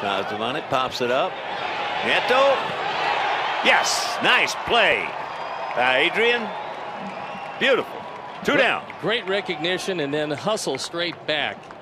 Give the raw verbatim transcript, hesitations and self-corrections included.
Positive on it, pops it up. Nieto. Yes, nice play. Uh, Adrian. Beautiful. Two Great, down. Great recognition and then hustle straight back.